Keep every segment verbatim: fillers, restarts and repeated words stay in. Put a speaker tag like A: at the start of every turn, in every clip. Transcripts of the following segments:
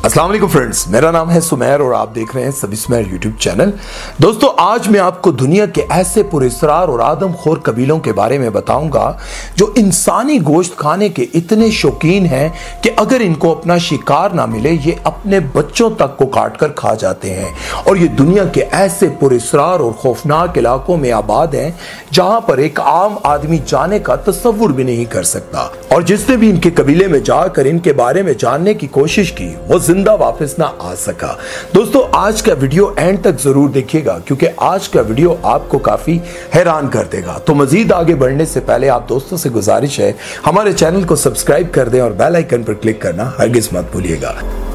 A: अस्सलाम वालेकुम फ्रेंड्स, मेरा नाम है सुमेर और आप देख रहे हैं सभी सुमेर यूट्यूब चैनल। दोस्तों, आज मैं आपको दुनिया के ऐसे पुरस्कार और आदमखोर कबीलों के बारे में बताऊंगा जो इंसानी गोश्त खाने के इतने शौकीन हैं कि अगर इनको अपना शिकार ना मिले ये अपने बच्चों तक को काट कर खा जाते हैं। और ये दुनिया के ऐसे पुरस्कार और खौफनाक इलाकों में आबाद हैं जहां पर एक आम आदमी जाने का तस्वुर भी नहीं कर सकता। और जिसने भी इनके कबीले में जाकर इनके बारे में जानने की कोशिश की वो जिंदा वापस ना आ सका। दोस्तों, आज का वीडियो एंड तक जरूर देखिएगा क्योंकि आज का वीडियो आपको काफी हैरान कर देगा। तो मजीद आगे बढ़ने से पहले आप दोस्तों से गुजारिश है हमारे चैनल को सब्सक्राइब कर दें और बेल आइकन पर क्लिक करना हरगिज मत भूलिएगा।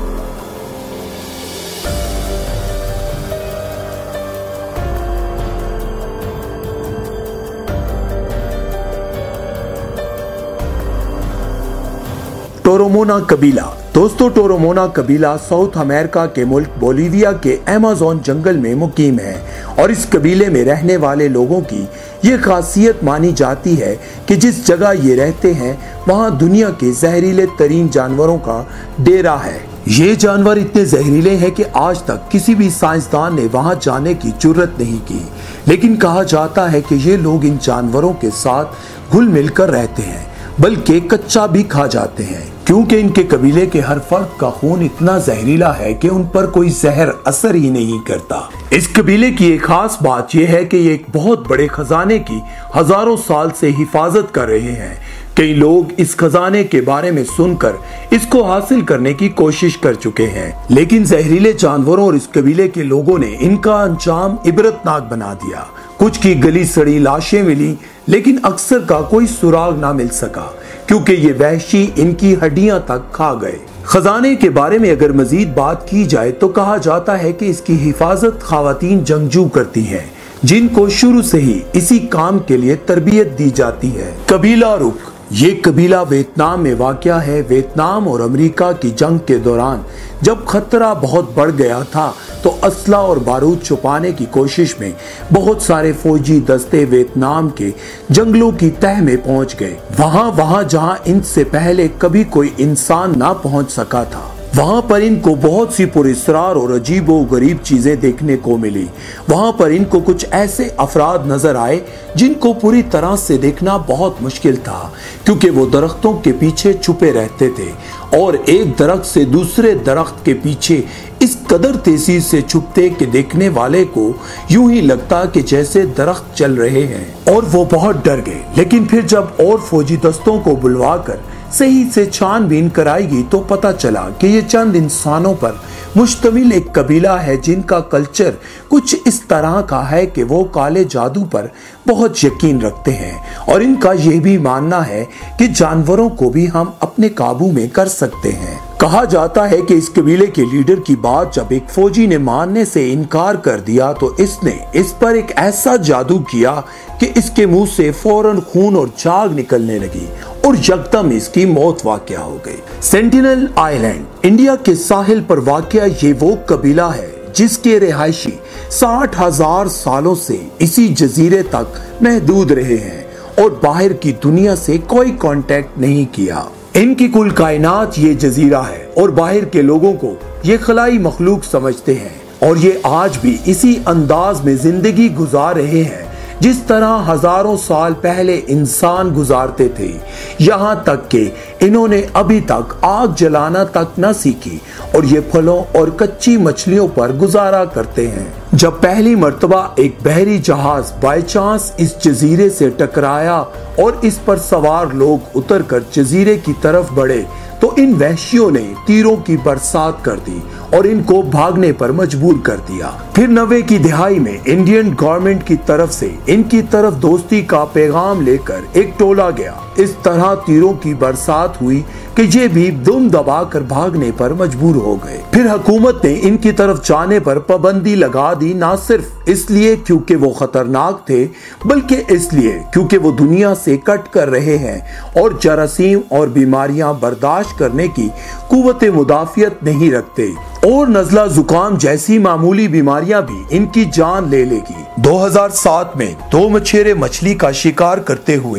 A: टोरोमोना कबीला। दोस्तों, टोरोमोना कबीला साउथ अमेरिका के मुल्क बोलिविया के अमेज़न जंगल में मुकीम है और इस कबीले में रहने वाले लोगों की ये खासियत मानी जाती है कि जिस जगह ये रहते हैं वहाँ दुनिया के जहरीले तरीन जानवरों का डेरा है। ये जानवर इतने जहरीले हैं कि आज तक किसी भी साइंसदान ने वहाँ जाने की जुर्रत नहीं की, लेकिन कहा जाता है कि ये लोग इन जानवरों के साथ घुल मिल कर रहते हैं, बल्कि कच्चा भी खा जाते हैं क्योंकि इनके कबीले के हर फर्द का खून इतना जहरीला है कि उन पर कोई जहर असर ही नहीं करता। इस कबीले की एक खास बात यह है कि ये एक बहुत बड़े खजाने की हजारों साल से हिफाजत कर रहे हैं। कई लोग इस खजाने के बारे में सुनकर इसको हासिल करने की कोशिश कर चुके हैं, लेकिन जहरीले जानवरों और इस कबीले के लोगों ने इनका अंजाम इबरतनाक बना दिया। कुछ की गली सड़ी लाशें मिली, लेकिन अक्सर का कोई सुराग ना मिल सका क्योंकि ये वहशी इनकी हड्डियां तक खा गए। खजाने के बारे में अगर मजीद बात की जाए तो कहा जाता है कि इसकी हिफाजत खवातीन जंगजू करती हैं, जिनको शुरू से ही इसी काम के लिए तरबियत दी जाती है। कबीला रुख। ये कबीला वियतनाम में वाक़या है। वियतनाम और अमेरिका की जंग के दौरान जब खतरा बहुत बढ़ गया था तो असला और बारूद छुपाने की कोशिश में बहुत सारे फौजी दस्ते वियतनाम के जंगलों की तह में पहुंच गए। वहां वहां जहां इनसे पहले कभी कोई इंसान ना पहुंच सका था, वहां पर इनको बहुत सी पुरस्कार और अजीबो गरीब चीजें देखने को मिली। वहां पर इनको कुछ ऐसे अफराद नजर आए जिनको पूरी तरह से देखना बहुत मुश्किल था क्योंकि वो दरख्तों के पीछे छुपे रहते थे और एक दरख्त से दूसरे दरख्त के पीछे इस कदर तेजी से छुपते कि देखने वाले को यूं ही लगता कि जैसे दरख्त चल रहे हैं। और वो बहुत डर गए, लेकिन फिर जब और फौजी दस्तों को बुलवाकर सही से छानबीन कराएगी तो पता चला कि ये चंद इंसानों पर मुश्तमिल एक कबीला है जिनका कल्चर कुछ इस तरह का है कि वो काले जादू पर बहुत यकीन रखते हैं और इनका ये भी मानना है कि जानवरों को भी हम अपने काबू में कर सकते हैं। कहा जाता है कि इस कबीले के लीडर की बात जब एक फौजी ने मानने से इनकार कर दिया तो इसने इस पर एक ऐसा जादू किया कि इसके मुंह से फौरन खून और झाग निकलने लगी और यकदम इसकी मौत वाक़या हो गई। Sentinel island. इंडिया के साहिल पर वाक़या ये वो कबीला है जिसके रिहायशी साठ हजार सालों से इसी जजीरे तक महदूद रहे हैं और बाहर की दुनिया से कोई कांटेक्ट नहीं किया। इनकी कुल कायनात ये जजीरा है और बाहर के लोगों को ये खलाई मखलूक समझते हैं और ये आज भी इसी अंदाज में जिंदगी गुजार रहे हैं जिस तरह हजारों साल पहले इंसान गुजारते थे। यहाँ तक कि इन्होंने अभी तक आग जलाना तक न सीखी और ये फलों और कच्ची मछलियों पर गुजारा करते हैं। जब पहली मर्तबा एक बहरी जहाज बाय चांस इस जजीरे से टकराया और इस पर सवार लोग उतरकर जजीरे की तरफ बढ़े तो इन वहशियों ने तीरों की बरसात कर दी और इनको भागने पर मजबूर कर दिया। फिर नब्बे की दिहाई में इंडियन गवर्नमेंट की तरफ से इनकी तरफ दोस्ती का पैगाम लेकर एक टोला गया। इस तरह तीरों की बरसात हुई कि ये भी दुम दबाकर भागने पर मजबूर हो गए। फिर हुकूमत ने इनकी तरफ जाने पर पाबंदी लगा दी, ना सिर्फ इसलिए क्योंकि वो खतरनाक थे बल्कि इसलिए क्योंकि वो दुनिया से कट कर रहे हैं और जरासीम और बीमारियां बर्दाश्त करने की कुव्वत मुदाफियत नहीं रखते और नजला जुकाम जैसी मामूली बीमारियां भी इनकी जान ले लेगी। दो हज़ार सात में दो मछेरे मछली का शिकार करते हुए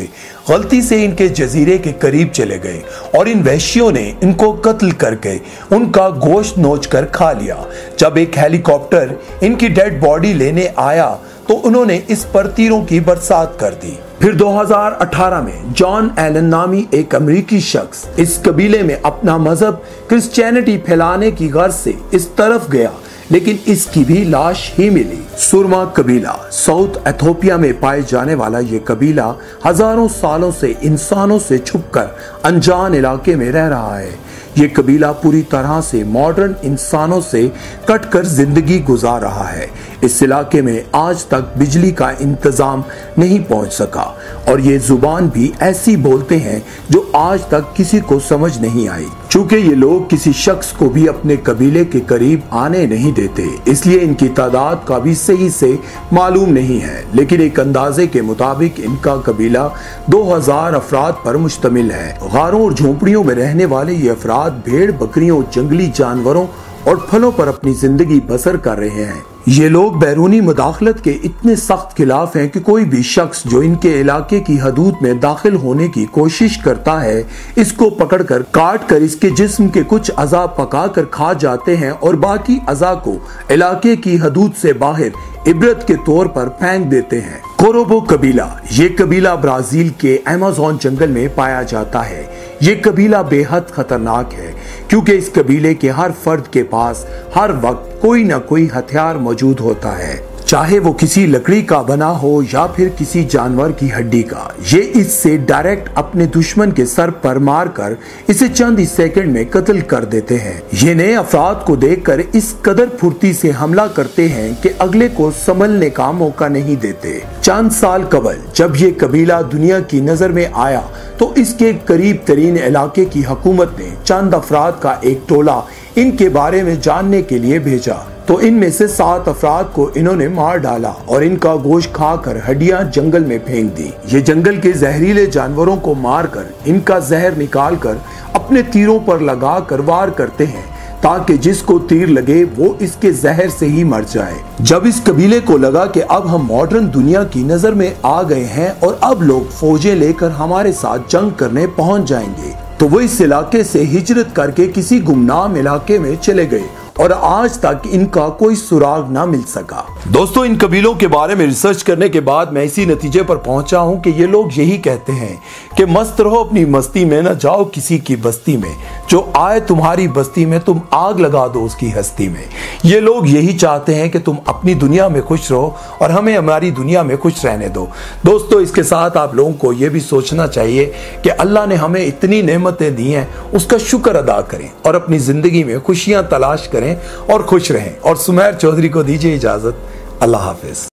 A: गलती से इनके जजीरे के करीब चले गए और इन वहशियों ने इनको कत्ल करके उनका गोश्त नोच कर खा लिया। जब एक हेलीकॉप्टर इनकी डेड बॉडी लेने आया तो उन्होंने इस पर तीरों की बरसात कर दी। फिर दो हज़ार अठारह में जॉन एलन नामी एक अमेरिकी शख्स इस कबीले में अपना मजहब क्रिश्चियनिटी फैलाने की गर्ज से इस तरफ गया, लेकिन इसकी भी लाश ही मिली। सुरमा कबीला साउथ इथियोपिया में पाए जाने वाला ये कबीला हजारों सालों से इंसानों से छुपकर अनजान इलाके में रह रहा है। ये कबीला पूरी तरह से मॉडर्न इंसानों से कटकर जिंदगी गुजार रहा है। इस इलाके में आज तक बिजली का इंतजाम नहीं पहुंच सका और ये जुबान भी ऐसी बोलते हैं जो आज तक किसी को समझ नहीं आई। चूंकि ये लोग किसी शख्स को भी अपने कबीले के करीब आने नहीं देते, इसलिए इनकी तादाद का भी सही से मालूम नहीं है, लेकिन एक अंदाजे के मुताबिक इनका कबीला दो हजार अफराद पर मुश्तमिल है। गारों और झोंपड़ियों में रहने वाले ये अफराद भेड़ बकरियों, जंगली जानवरों और फलों पर अपनी जिंदगी बसर कर रहे हैं। ये लोग बैरूनी मुदाखलत के इतने सख्त खिलाफ हैं कि कोई भी शख्स जो इनके इलाके की हदूद में दाखिल होने की कोशिश करता है, इसको पकड़कर काट कर इसके जिस्म के कुछ अज़ा पका कर खा जाते हैं और बाकी अज़ा को इलाके की हदूद से बाहर इबरत के तौर पर फेंक देते हैं। कोरोबो कबीला ये कबीला ब्राजील के अमेज़न जंगल में पाया जाता है। ये कबीला बेहद खतरनाक है क्योंकि इस कबीले के हर फर्द के पास हर वक्त कोई न कोई हथियार मौजूद होता है, चाहे वो किसी लकड़ी का बना हो या फिर किसी जानवर की हड्डी का। ये इससे डायरेक्ट अपने दुश्मन के सर पर मार कर इसे चंद ही सेकंड में कत्ल कर देते हैं। ये नए अफराद को देखकर इस कदर फुर्ती से हमला करते हैं कि अगले को संभलने का मौका नहीं देते। चंद साल कबल जब ये कबीला दुनिया की नजर में आया तो इसके करीब तरीन इलाके की हुकूमत ने चंद अफराद का एक टोला इनके बारे में जानने के लिए भेजा, तो इनमें से सात अफराद को इन्होंने मार डाला और इनका गोश्त खाकर हड्डियां जंगल में फेंक दी। ये जंगल के जहरीले जानवरों को मारकर इनका जहर निकालकर अपने तीरों पर लगा कर वार करते हैं ताकि जिसको तीर लगे वो इसके जहर से ही मर जाए। जब इस कबीले को लगा कि अब हम मॉडर्न दुनिया की नजर में आ गए हैं और अब लोग फौजें लेकर हमारे साथ जंग करने पहुंच जाएंगे, तो वो इस इलाके से हिजरत करके किसी गुमनाम इलाके में चले गए और आज तक इनका कोई सुराग ना मिल सका। दोस्तों, इन कबीलों के बारे में रिसर्च करने के बाद मैं इसी नतीजे पर पहुंचा हूं कि ये लोग यही कहते हैं कि मस्त रहो अपनी मस्ती में, न जाओ किसी की बस्ती में, जो आए तुम्हारी बस्ती में तुम आग लगा दो उसकी हस्ती में। ये लोग यही चाहते हैं कि तुम अपनी दुनिया में खुश रहो और हमें हमारी दुनिया में खुश रहने दो। दोस्तों, इसके साथ आप लोगों को यह भी सोचना चाहिए कि अल्लाह ने हमें इतनी नेमतें दी हैं, उसका शुक्र अदा करें और अपनी जिंदगी में खुशियां तलाश करें और खुश रहें। और सुमेर चौधरी को दीजिए इजाजत। अल्लाह हाफिज।